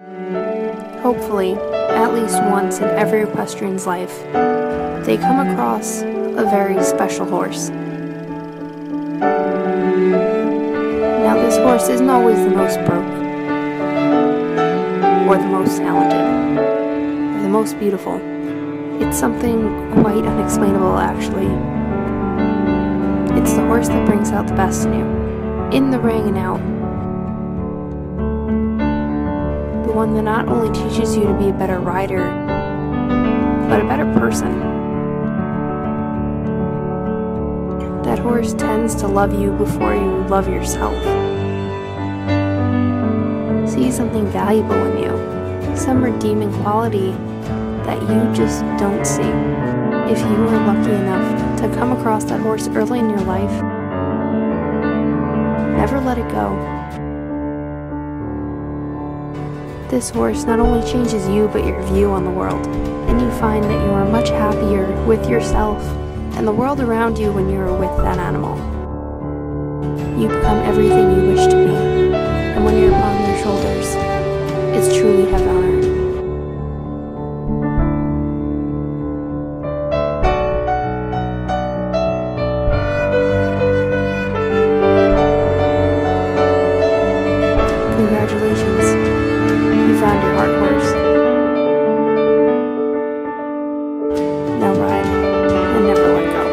Hopefully, at least once in every equestrian's life, they come across a very special horse. Now, this horse isn't always the most broke, or the most talented, or the most beautiful. It's something quite unexplainable, actually. It's the horse that brings out the best in you, in the ring and out. The one that not only teaches you to be a better rider, but a better person. That horse tends to love you before you love yourself. See something valuable in you, some redeeming quality that you just don't see. If you were lucky enough to come across that horse early in your life, never let it go. This horse not only changes you, but your view on the world, and you find that you are much happier with yourself and the world around you when you are with that animal. You become everything you wish to be, and when you're upon their shoulders, it's truly heaven on earth. Congratulations, you found your heart horse. Now ride and never let go.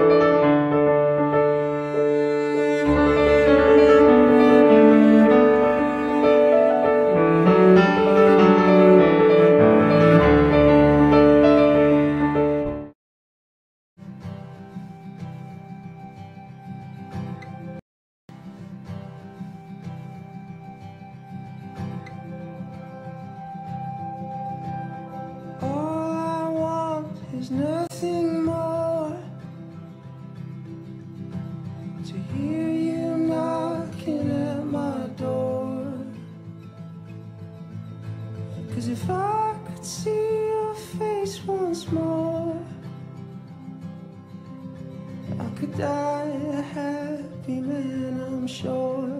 There's nothing more to hear you knocking at my door. 'Cause if I could see your face once more, I could die a happy man, I'm sure.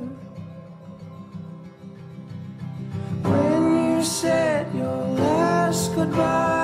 When you said your last goodbye,